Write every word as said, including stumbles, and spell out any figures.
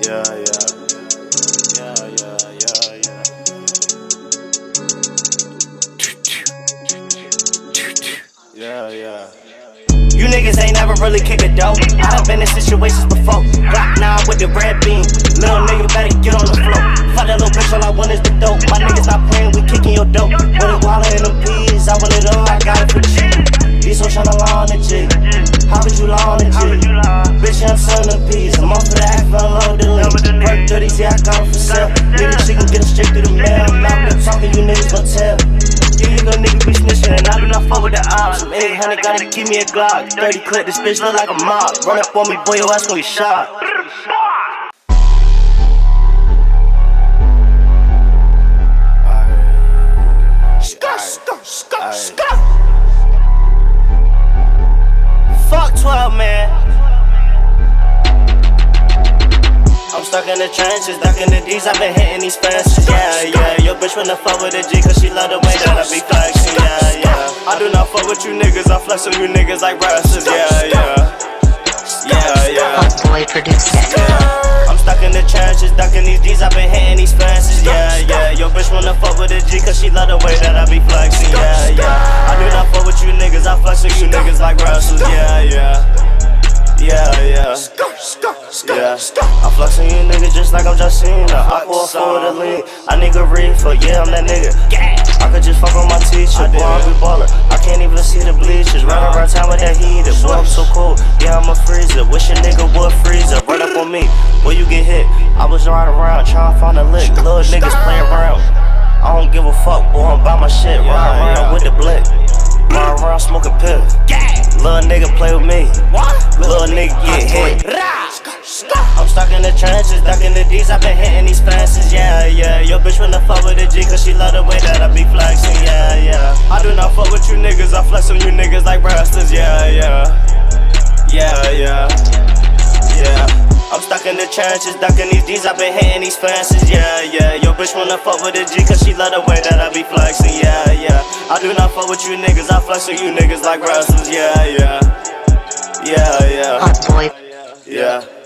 Yeah, yeah. Yeah, yeah, yeah, yeah. Yeah, yeah. You niggas ain't never really kick a dope. I done been in situations before. Glock nine with the red beam. Little nigga better get on the floor. Fuck that little bitch, all I want is the dope. My niggas not playing, we kicking your dope. With a wallet and them peas, I want it all, I got it for cheap. These so tryna lie on the G. How would you lie on the G? Bitch, I'm selling them peas. I'm off for the act, fell in love with the lean. Work thirties, yeah, I got them for sale. Nigga, she can get them straight through the mail. Now I'm talking, you niggas gon' tell. You little nigga be snitching and I do not fuck with the odds. Some eight hundred gotta give me a Glock. thirty clip, this bitch look like a mob. Run up on me, boy, your ass gon' get shot. Skr, skr, skr, skr. Fuck twelve, man. I'm stuck in the trenches, stuck in the D's, I've been hitting these fences. Yeah, yeah, your bitch wanna fuck with a G cause she love the way that I be flexing. Yeah, yeah, I do not fuck with you niggas, I flex on you niggas like wrestlers. Yeah, yeah, yeah, yeah. Hot boy produced it. Yeah. I'm stuck in the trenches, stuck in these D's, I've been hitting these fences. Yeah, yeah, your bitch wanna fuck with a G cause she love the way that I be flexing. Yeah, yeah, I do not fuck with you niggas, I flex on you niggas like wrestlers. Yeah, yeah. Yeah, yeah, yeah. I'm flexing you niggas just like I'm Justina. I pour for the lean. I nigga reefer, yeah, I'm that nigga. I could just fuck on my teacher, boy, I'm a baller. I can't even see the bleachers. Run around town with that heater, boy, I'm so cold. Yeah, I'm a freezer. Wish a nigga would freeze up. Run up on me, boy, you get hit. I was riding around trying to find a lick. Little niggas playing around. I don't give a fuck, boy, I'm by my shit. Run around with the blick. Run around smoking pills. Little nigga play with me. Little nigga get hit. I'm stuck in the trenches, stuck in the D's, I've been hitting these fences. Yeah, yeah, your bitch wanna fuck with a G cause she love the way that I be flexing. Yeah, yeah, I do not fuck with you niggas, I flex on you niggas like wrestlers. Yeah, yeah, yeah, yeah, yeah. I'm stuck in the trenches, stuck in these D's, I've been hitting these fences. Yeah, yeah, your bitch wanna fuck with a G cause she love the way that I be flexing. Yeah, yeah, I do not fuck with you niggas, I flex on you niggas like wrestlers. Yeah, yeah, yeah, yeah. Hot boy. Yeah.